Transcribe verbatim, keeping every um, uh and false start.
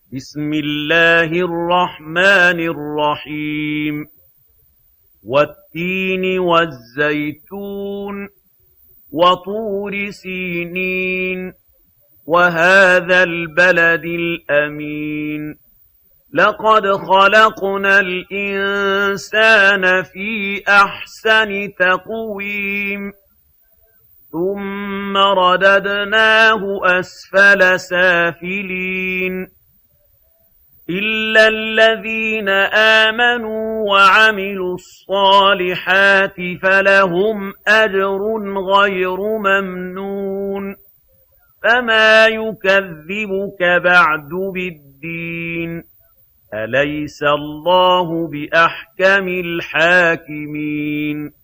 بسم الله الرحمن الرحيم والتين والزيتون وطور سينين وهذا البلد الأمين لقد خلقنا الإنسان في أحسن تقويم ثم رددناه أسفل سافلين إلا الذين آمنوا وعملوا الصالحات فلهم أجر غير ممنون فما يكذبك بعد بالدين أليس الله بأحكم الحاكمين